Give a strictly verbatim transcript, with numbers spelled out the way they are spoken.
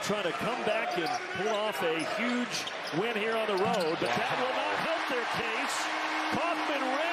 trying to come back and pull off a huge win here on the road, but that will not help their case. Kaufman-Renn